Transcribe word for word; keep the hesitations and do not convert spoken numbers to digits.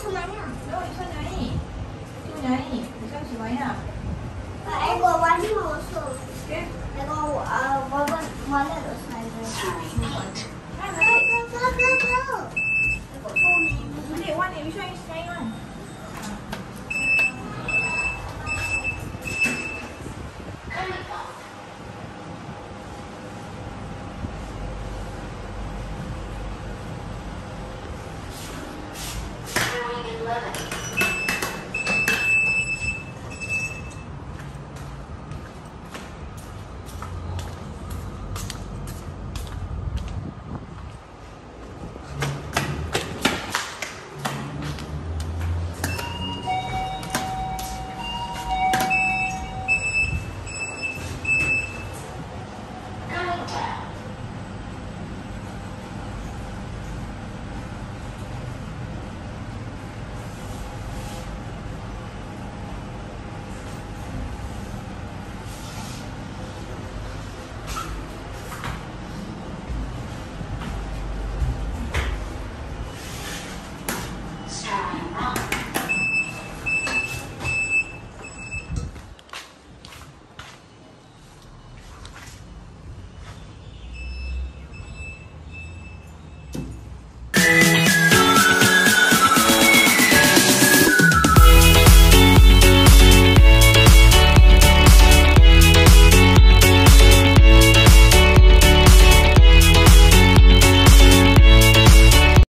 semuanya. No, this one naik. Itu naik. This one masih banyak. I got one more also. Okay. I got uh, one one other side. Ah, Go, go, go, go, go. I got so many. Adik, one ni. Which one is naik one? Eleven.